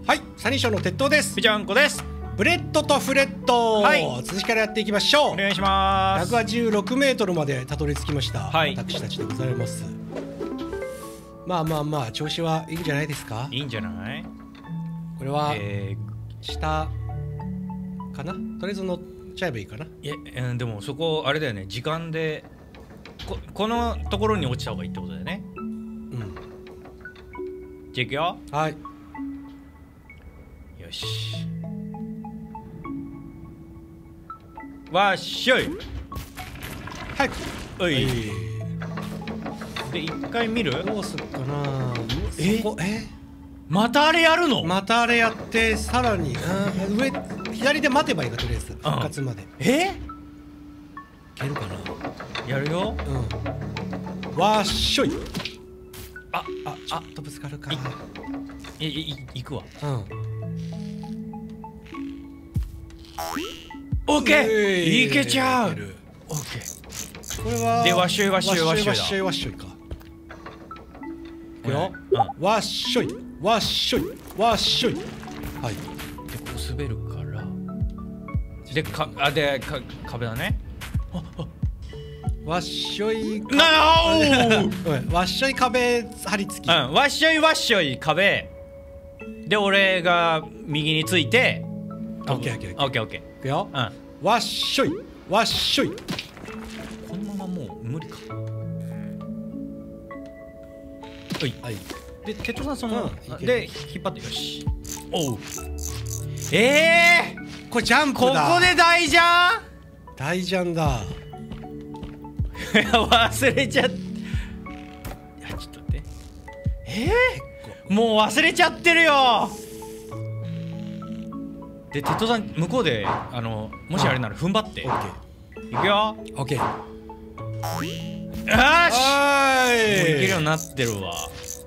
はい、サニーショーの鉄塔です。 ぴちゃんこです。 ブレッドとフレッド、 はい、 続きからやっていきましょう。 お願いします。 186メートルまでたどり着きました、 はい、 私たちでございます。まあまあまあ調子はいいんじゃないですか。 いいんじゃない。 これは、下かな。とりあえず乗っちゃえばいいかな。 いや、でもそこあれだよね、時間でこのところに落ちた方がいいってことだよね。うん。じゃあいくよ。 はい。 よし。わっしょい。 はい。 おい。で一回見る。 どうすっかな。 またあれやるの？ またあれやってさらに上左で待てばいいか、とりあえず復活まで。いけるかな。 やるよ。 うん。わっしょい。ちょっとぶつかるか。 行くわ。 うん。 オッケー。いけちゃう。オッケー。これはでわっしょいわっしょいわっしょいだ。 わっしょいわっしょいか。いくよ。わっしょいわっしょいわっしょい。はい。でこう滑るからで壁だね。 わっしょいわっしょい壁張り付き。 わっしょいわっしょい壁で俺が右について。 オッケーオッケーオッケーオッケー。いくよ。わっしょいわっしょい。 このままもう無理か。はい。で鉄塔さんそので引っ張って。よし。おう。 これジャンプだ。 ここで大ジャン。 大ジャンだ。 忘れちゃっ。いやちょっと待って。もう忘れちゃってるよ。で鉄塔さん向こうでもしあれなら踏ん張って。オッケー。いくよ。 オッケー。 よし。もういけるようになってるわ。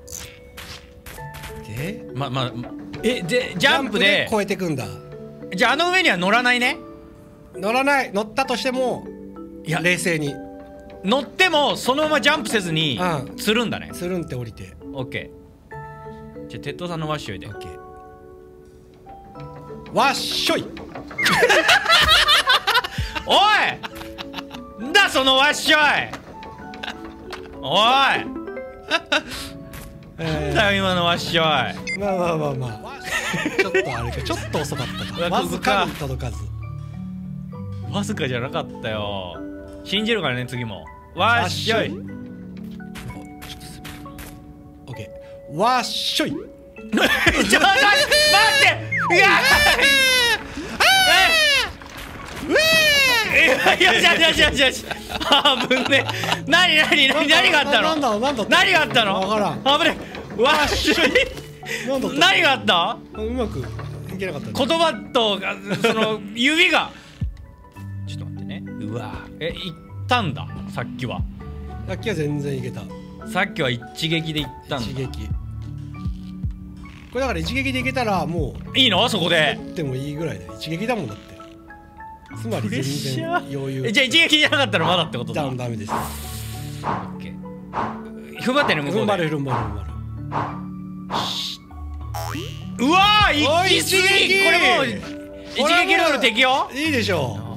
ででジャンプで越えてくんだ。 じゃあ上には乗らないね。 乗らない。乗ったとしても冷静に乗ってもそのままジャンプせずにつるんだね。 つるんって降りて。 オッケー。じゃあ鉄塔さんのワッショイで。 オッケー。わっしょい。 おいんだそのワッショイ。おいなんだよ今のワッショイ。 まあちょっとあれか。ちょっと遅かったか。わずかに届かず。 わずかじゃなかったよ。信じるからね次も。わっしょい。 オッケー。わっしょい。 ちょっと待って。よし危ね。何があったの。何があったの。 分からん。 危ね。わっしょい。何があった。 うまくいけなかった。 言葉とその指が。ちょっと待ってね。うわいったんだ。さっきは全然いけた。 さっきは一撃でいったんだ。 一撃。これだから一撃でいけたらもういいの。そこで取ってもいいぐらいだ。一撃だもんだって。つまり全然余裕。 じゃあ一撃じゃなかったらまだってことだ。 ダメです。 オッケー。踏ん張ってる向こうで。 踏ん張る。 うわー一撃。これもう一撃ルール適用。 いいでしょ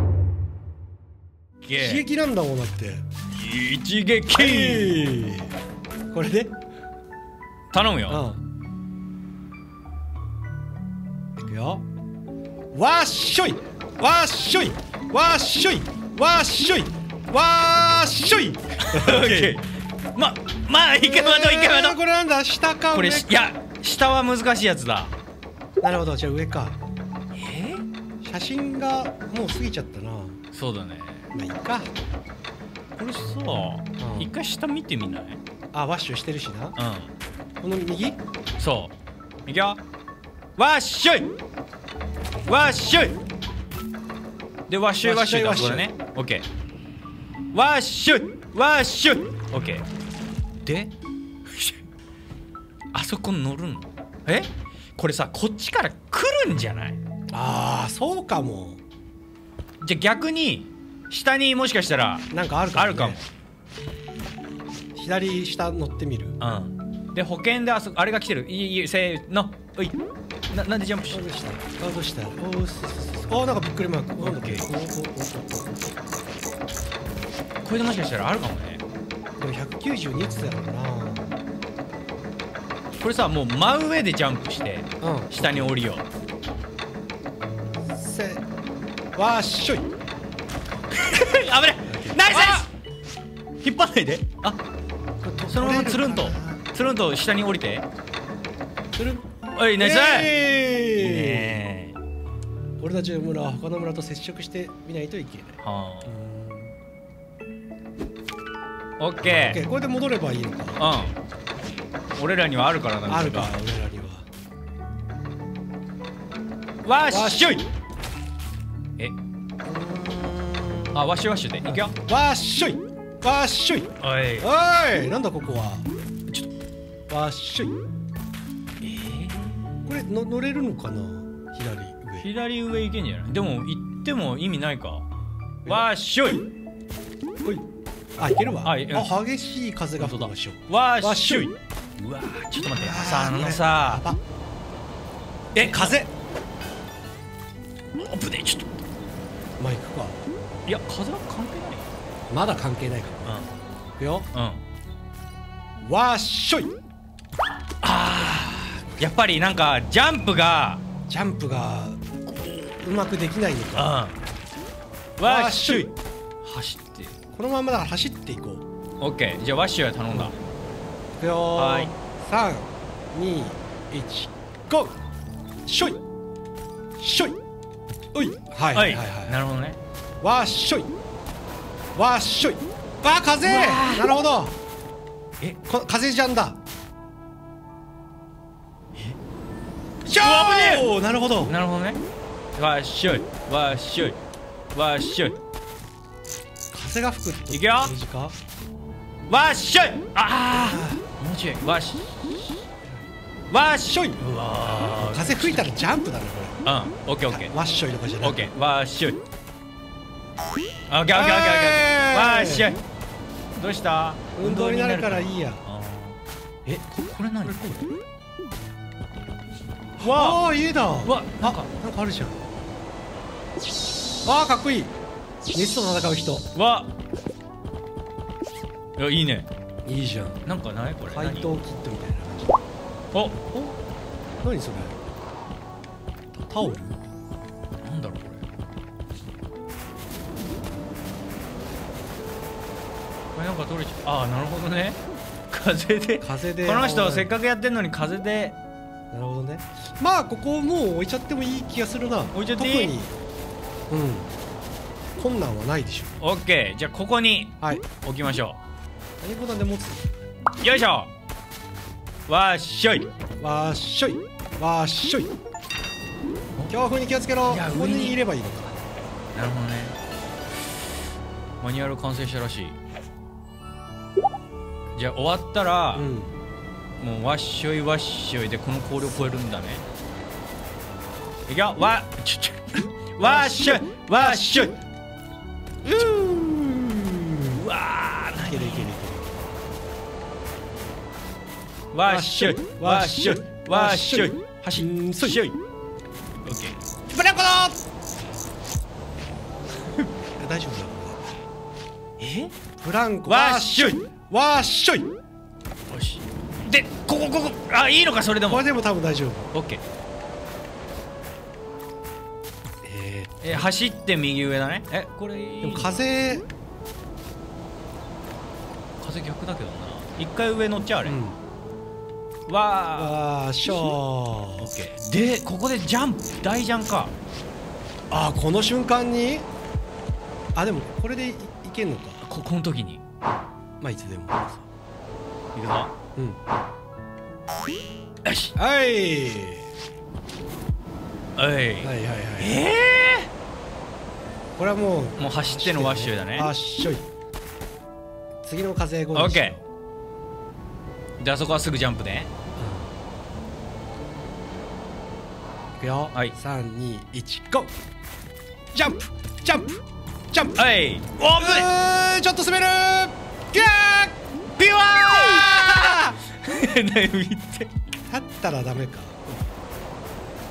う。一撃なんだもんだって。 一撃。 これで頼むよ。 いくよ。わっしょいわっしょいわっしょいわっしょいわっしょい。 まあ一回待とう。 これなんだ。下か。 これいや下は難しいやつだ。 なるほど。じゃあ上か。写真がもう過ぎちゃったな。 そうだね。 まあいいか。 これさ一回下見てみない。 ワッシュしてるしな。この右。 そういくよ。わっしょいわっしょいでわっしょいわっしょいだ。これね。オッケー。わっしょいわっしょい。オッケー。であそこ乗るの。これさこっちから来るんじゃない。 そうかも。 じゃあ逆に下にもしかしたらなんかあるかも。左下乗ってみる。 で保険であれが来てる。いいせーの。ういなんでジャンプしガードしたガードした。おお、なんかびっくりマーク。なんだっけ。 これでもしかしたらあるかもね。 でも192っつってたからな。 これさ、もう真上でジャンプしてうん。 下に降りよう。 わっしょい。 危ない。ナイスナイス。引っ張んないで。あ、そのままつるんと下に降りて。 つるん。 おい、ナイス。いいイエーイ。 ね。 俺たちの村は他の村と接触してみないといけない。 はあ。オッケー。 これで戻ればいいのか。 うん。俺らにはあるからな。 あるか、俺らには。 わっしょい。え。あ、ワッシュワッシュで。いくよ。 わっしょい。わっしょい。 おい。 おい、なんだここは。 ちょっと。 わっしょい。これ乗れるのかな。 左上行けんじゃない。でも行っても意味ないか。わっしょい。 おい。あ、いけるわ。 はい。 あ、激しい風が吹く場所。 わっしょい。うわー、ちょっと待って。さ、さ。え、風。危ねえ、ちょっと。 まあ、行くか。 いや、風は関係ない。 まだ関係ないから。いくよ。わっしょい。 やっぱりなんかジャンプがうまくできないのか。 わっしょい。走って。 このままだから走っていこう。 オッケー。じゃあワッシュは頼んだ。 いくよ。 はい。 3、2、1、ゴー。しょい。しょい。おい。はいはいはい。 なるほどね。 わっしょい。わっしょい。あ、風。なるほど。風じゃんだ。しょー。なるほど。 なるほどね。わっしょい。わっしょい。わっしょい。 風が吹くっていくよ。わっしょい。ああ。もうちょい。わっしょい。うわ。 風吹いたらジャンプだねこれ。 オッケーオッケー。 わっしょいとかじゃない。 オッケー。わっしょい。オッケーオッケーオッケーオッケー。わっしょい。どうした？ 運動になるからいいや。 これ何？これ。 わあ、家だ。 わ、なんかあるじゃん。わあ、かっこいい。熱と戦う人。 わ。いや、いいね。 いいじゃん。 なんかないこれ。 怪盗キットみたいな感じ。 お、 何それ。タオル。 なんだろうこれ。これなんか取れちゃう。ああ、なるほどね。風で。この人せっかくやってんのに風で。 なるほどね。まあここもう置いちゃってもいい気がするな。 置いちゃっていい？ 特に困難はないでしょ。 オッケー。じゃあここに置きましょう。何ボタンで持つ？ よいしょ。わっしょい。 わっしょい。わっしょい。強風に気をつけろ。ここにいればいいのか。 なるほどね。マニュアル完成したらしい。じゃあ終わったら、もうわっしょいわっしょいでこの氷を越えるんだね。いくよ。わっしょいわっしょい。うわー、 いけるいけるいける。 わっしょいわっしょいわっしょい。走っしょい。オッケー。 ブランコだ。大丈夫だ。ブランコ。 わっしょいわっしょい。 よし。で、ここ。あ、いいのかそれでも。 これでも多分大丈夫。 オッケー。走って右上だね。これいい。 でも風逆だけどな。一回上乗っちゃうあれ。わーしょー。 オッケー。で、ここでジャンプ、大ジャンか。 あ、この瞬間に。あ、でもこれでいけんのか。 この時に。 まあいつでも。 いくぞ。よし。 はい。これはもう走ってのワッシュだね。 わっしょい。次の風ゴー。 オッケー。で、あそこはすぐジャンプね。 いくよ。 はい。 3、2、1、ゴー。ジャンプジャンプジャンプ。 はい。 おー、ちょっと滑る。ギャービワー。ね、見て。 立ったらダメか。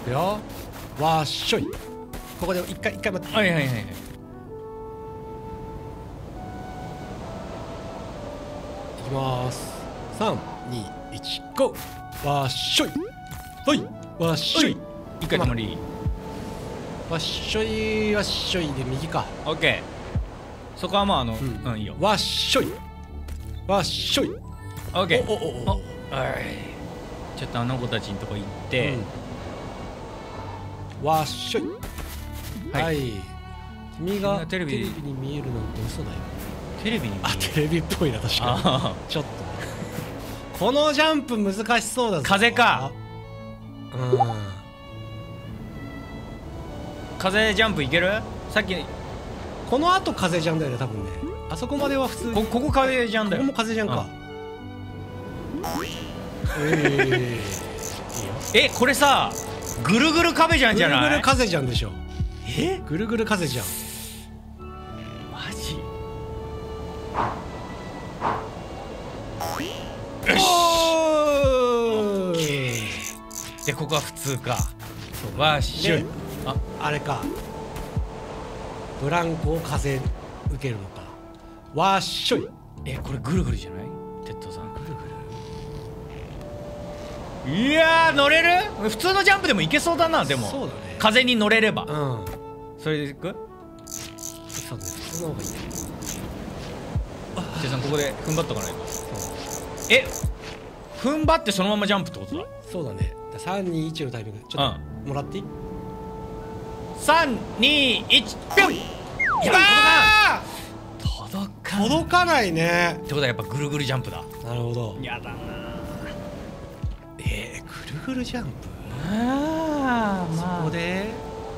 くよ。わっしょい。ここで一回待って。 はいはいはいはい。 いきます。3、2、1、ゴー。わっしょい。はい。わっしょい。 一回止まり。 わっしょいわっしょいで右か。 オッケー。そこはまあいいよ。 わっしょい。わっしょい。 オッケー。 お。 はい。ちょっとあの子たちのとこ行って。 わっしょい。はい。君がテレビに見えるなんて嘘だよ。 テレビに見える。 テレビっぽいな確かに。ちょっと。このジャンプ難しそうだぞ。 風か。風ジャンプいける？さっきこの後風ジャンだよね多分ね。あそこまでは普通に。 ここ風ジャンだよ。 ここも風ジャンか。 これさぐるぐる壁じゃんじゃない？ ぐるぐる風じゃんでしょ。ぐるぐる風じゃん。 マジ？よし。でここは普通か。わっしょい。 あれか。ブランコを風受けるのか。わっしょい。 これぐるぐるじゃない？テッドさん。ぐるぐる。いや乗れる？普通のジャンプでもいけそうだな。でもそうだね。 風に乗れれば。それでいく？ そうね。普通の方がいいね。 テッドさんここで踏ん張っとかないと。踏ん張ってそのままジャンプってことだ。 そうだね。3、2、1のタイミングちょっともらっていい ？3、2、1、ぴょん。やばー！ 届かないね。 ってことはやっぱぐるぐるジャンプだ。 なるほど。 やだな。 ぐるぐるジャンプ。 まあそこで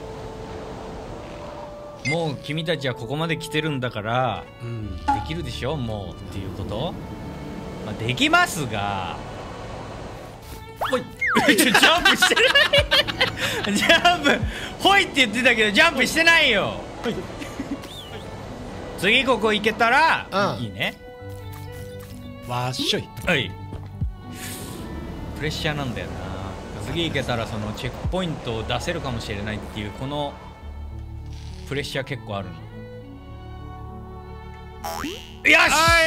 もう君たちはここまで来てるんだから、できるでしょもうっていうこと。まあできますが。ほい。ジャンプしてない。ジャンプほいって言ってたけどジャンプしてないよ。次ここ行けたらいいね。 わっしょい。 はい。プレッシャーなんだよな。次行けたらそのチェックポイントを出せるかもしれないっていうこのプレッシャー結構あるの。よし。 はい、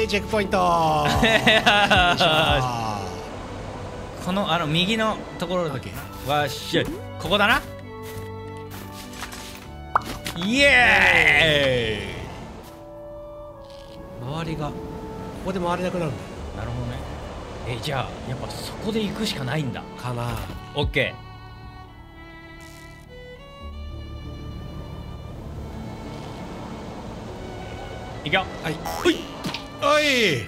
チェックポイント。 この右のところだけ。わっしょい。ここだな。イエーイ。 周りがここで回れなくなるんだよ。 なるほどね。じゃあやっぱそこで行くしかないんだかな。 オッケー。いくよ。 はい。ほい。おい。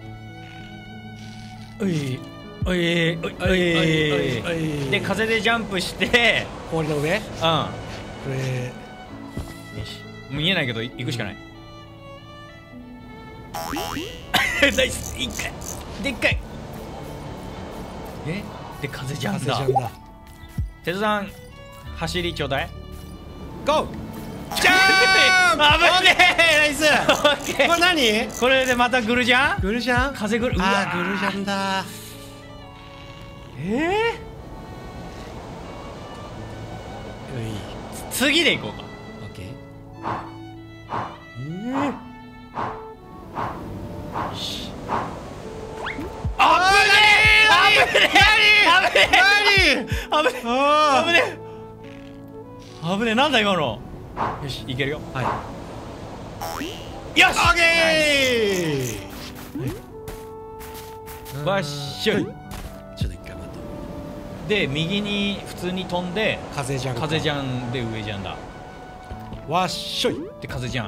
おい。おい。おい。で風でジャンプして氷の上。これ。 よし。見えないけど行くしかない。ナイス。一回。でっかい。で風ジャンだ。テトさん走りちょうだい。 ゴー。ジャンプ。 危ねえ。ナイス。 これ何？ これでまたグルジャン？ グルジャン？ 風グル。 グルジャンだ。 次でいこうか。 オッケー。 よし。危ねえ。なんだ今の。よしいけるよ。 はい。 よし。 オッケー。わっしょい。 ちょっと一回待って。 で右に普通に飛んで風ジャン。 風ジャンで上ジャンだ。 わっしょい。 で風ジャン。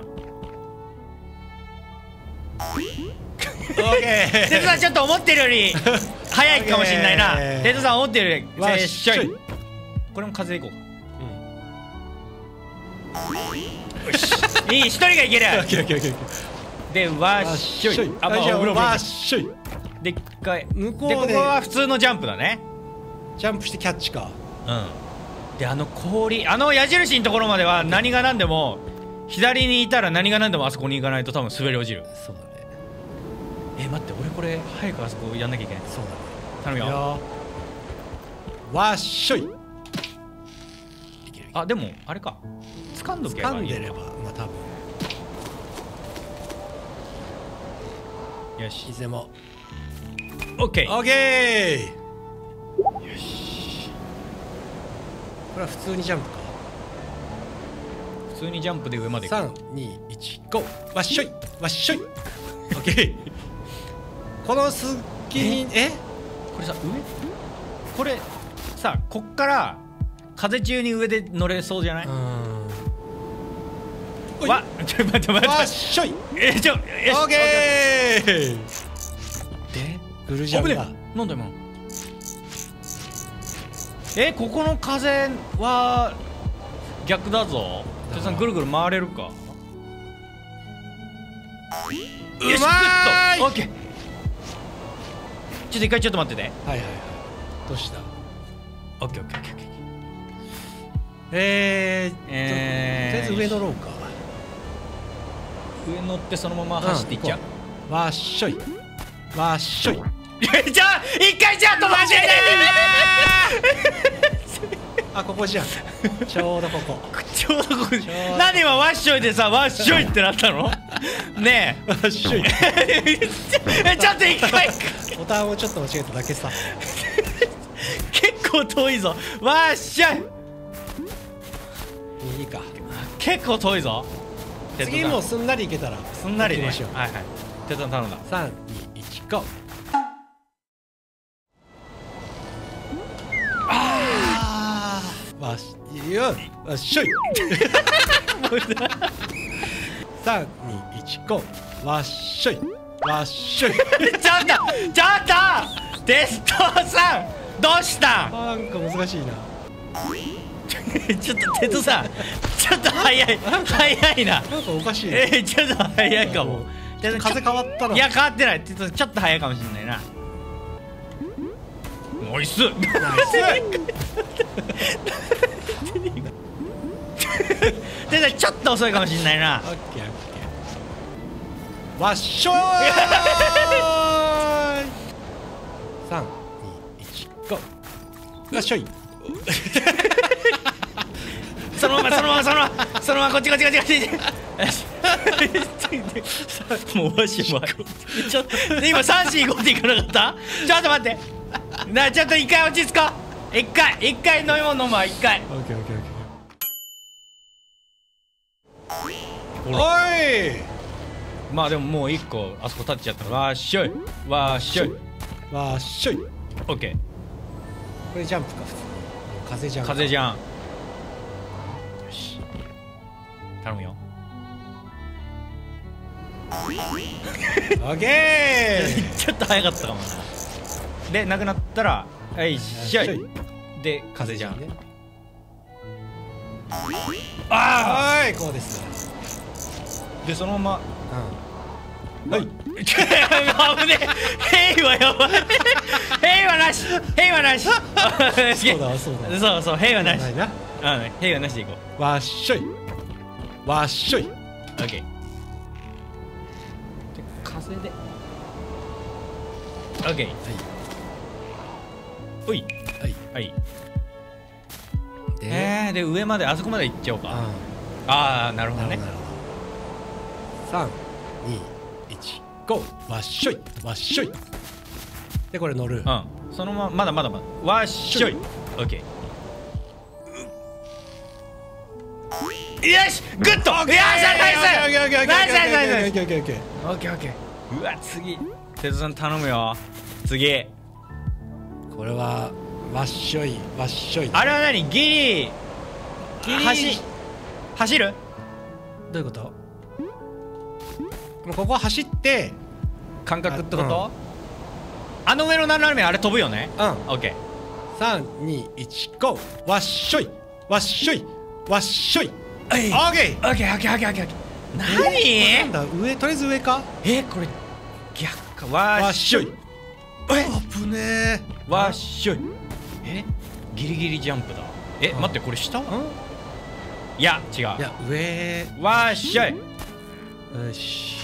オッケー。 テトさんちょっと思ってるより早いかもしれないな。テトさん思ってるより。わっしょい。これも風でいこうか。よし。いい、一人がいける。でわっしょい。 わっしょい。 でっかい。 向こうでここは普通のジャンプだね。 ジャンプしてキャッチか。 で氷矢印のところまでは何が何でも左にいたら何が何でもあそこに行かないと多分滑り落ちる。 そうだね。 待って俺これ早くあそこやんなきゃいけない。 そうだね。 頼むよ。 わっしょい。 あでもあれか掴んどけばいい。 掴んでればまあ多分よしいつでも。 オッケー。 オッケー。 よしこれは普通にジャンプか。 普通にジャンプで上まで行く。 3、2、1、ゴー。わっしょいわっしょい。オッケー。この隙にこれさ上これさこっから風中に上で乗れそうじゃない？わちょ待って待ってわっしょい。 よしオッケー。 でフルジャンプだ。 なんだ今のここの風は逆だぞ。てつさんぐるぐる回れるか。 うまーい。 オッケー。ちょっと一回ちょっと待ってて。 はいはいはい。どうした？ オッケーオッケーオッケーオッケー。 とりあえず上乗ろうか。 上乗ってそのまま走っていっちゃう。 わっしょいわっしょい。 じゃあ一回ちょっと待ってあ、ここじゃん。ちょうどここ。 ちょうどここ何今ワッショイでさワッショイってなったのねわっしょい。 えちょっと一回ボタンをちょっと間違えただけさ。 結構遠いぞワッショイ。 いいか。 結構遠いぞ。 次もすんなりいけたらすんなりね。 行きましょう。 はいはい。テトさん頼んだ。 3、2、1、ゴー。ああ。わっしょい。3、2、1、ゴー。わっしょいわっしょい。 ちょっとテストさんどうしたん？ なんか難しいな。 ちょっとテトさんちょっと早いな。 なんかおかしいね。 ちょっと早いかも。 風変わったな。 いや変わってない。ちょっと早いかもしれないな。ナイスナイスちょっと遅いかもしれないな。 オッケーオッケー。わっしょーい。3、2、1、ゴー。わっしょい。 そのままこっちこっちもうわしもちょっと今3、4、5っていかなかった？ちょっと待ってちょっと一回落ち着こう。一回飲み物飲むわ。一回オッケーオッケーオッケー。 ほらおい。 まあでももう一個あそこ立っちゃったらわっしょいわっしょいわっしょい。 オッケー。 これジャンプか普通に。風じゃん。 風じゃん。よし頼むよ。 オッケー。 ちょっと早かったかもな。でなくなったらはいっしょいで風じゃん。 ああ、はい、こうです。 でそのままはい。 危ねえ。平和やばい。平和なしそうだそうだ。 そう平和なし。 ないな。 うん平和なしでいこわっしょいわっしょい。 う。オッケー。風でオッケー。おいはいはい。 で、 で上まであそこまで行っちゃおうか。ああなるほどね。 3、2、1、ゴー。わっしょいわっしょい。でこれ乗る。 うんそのまままだわっしょい。オッケー。よしグッド。よしナイスナイスナイスナイスナイス。 オッケーオッケーオッケー。 オッケーオッケー。うわ次テトさん頼むよ。次これはわっしょいわっしょい。 あれは何ギリ走るどういうこと？もうここ走って感覚ってこと？あの上の斜めあれ飛ぶよね。 うん。 オッケー。 3、2、1、ゴー。わっしょいわっしょいわっしょい。オッケーオッケーオッケーオッケーオッケー。 なんだ上、とりあえず上か。 これ逆か。わっしょい。 危ねえ。 わっしょい。ギリギリジャンプだ。待ってこれ下は？いや違う。 いや上。 わっしょい。 よし。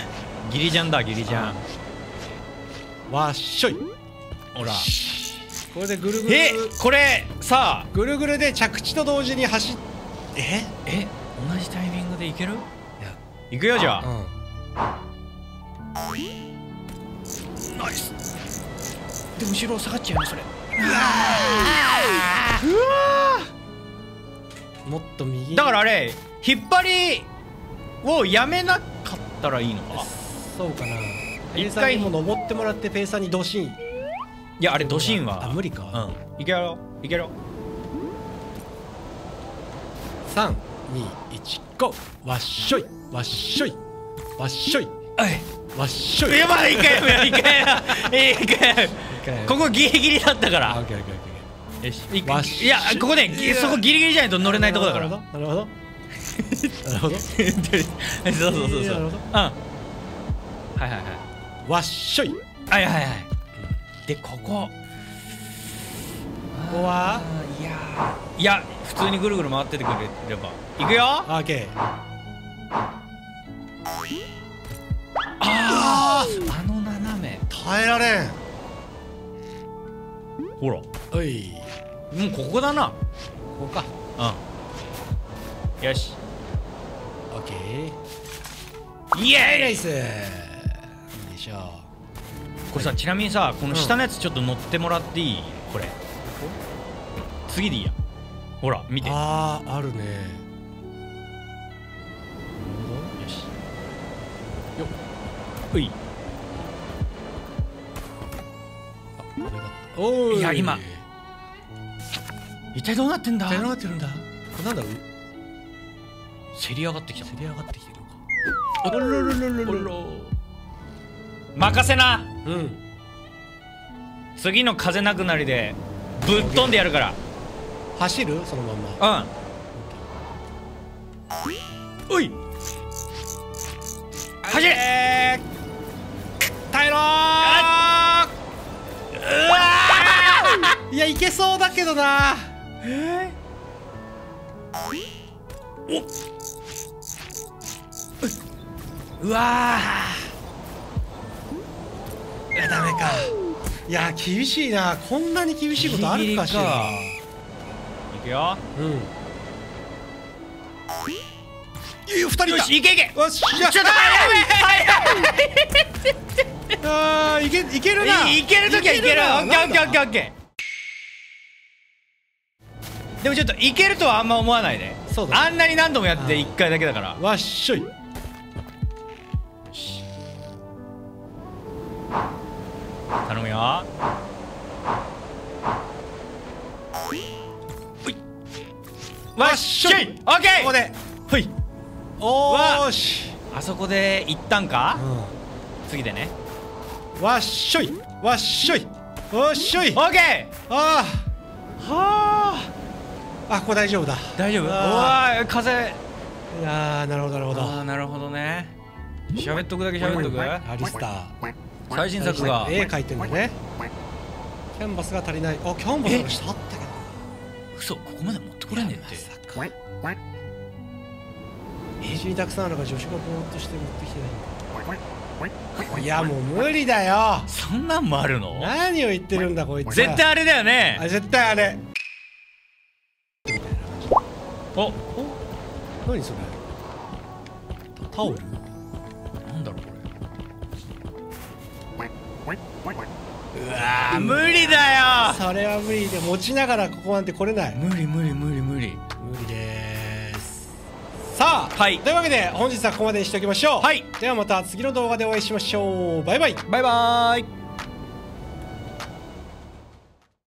ギリジャンだギリジャン。 わっしょい。 ほらこれでぐるぐるこれさあぐるぐるで着地と同時に走っ同じタイミングでいける？いくよじゃあ。ナイス。で後ろ下がっちゃうよそれ。 うわもっと右だからあれ引っ張りをやめなかったらいいのか。 そうかな。ペーサーにも登ってもらってペーサーにドシン。 いやあれドシンは無理か。 いけろいけろ。 3、2、1、ゴー。わっしょいわっしょいわっしょいわっしょい。 やばい、いけよいけよいけよ。ここギリギリだったから。よし、いやここねそこギリギリじゃないと乗れないとこだから。 なるほどなるほど。 そうそうそうそう。はいはいはい。 わっしょい。 はいはいはい。でここはいや普通にぐるぐる回っててくれればいくよ。 オッケー。 あの斜め耐えられん。 ほらおいもうここだな。 ここか。 よしオッケー。 イエーイナイス。いいでしょう。 これさちなみにさこの下のやつちょっと乗ってもらっていい？これ次でいいや。ほら見て。 あるね。 よしよっうい。 おい。 いや今一体どうなってんだ？ どうなってるんだ？なんだろう。 せり上がってきた。 せり上がってきてるのか。おろろろろろろ。 任せな。 うん。 次の風なくなりでぶっ飛んでやるから。 走るそのまんま。 おい。走れ。 耐えろー。 うわー。いやいけそうだけどな。 うわいやダメか。いや厳しいな。こんなに厳しいことあるかしら。 いくよ。 2人いた。 よしいけいけ。 よし。ちょっとあーいけるな。 いけるときはいける。オッケーオッケーオッケーオッケー。でもちょっといけるとはあんま思わないで。 そうだね。 あんなに何度もやって1回だけだから。 わっしょい。 頼むよ。わっしょい。オッケー。 ここで。 ほい。 おーし。 あそこで一旦か。次でね。 わっしょいわっしょいわっしょい。 オッケー。 あはあ、ここ大丈夫だ。 大丈夫。うあわー風。 いやーなるほどなるほど。 ああなるほどね。喋っとくだけ喋っとく。 アリスター最新作が絵描いてんだね。キャンバスが足りない。あ、キャンバスが下あったけど。 嘘ここまで持ってこれんねんって。 死にたくさんあるから助手がぼーっとして持ってきてない。いやもう無理だよ。 そんなんもあるの？ 何を言ってるんだこいつ。 絶対あれだよね。 あ、絶対あれ。 お、 何それ。タオル。 なんだろうこれ。 うわあ無理だよ。 それは無理で、持ちながらここなんて来れない。 無理無理無理無理。 無理です。さあ、 はい、 というわけで本日はここまでにしておきましょう。 はい、 ではまた次の動画でお会いしましょう。バイバイ。 バイバーイ。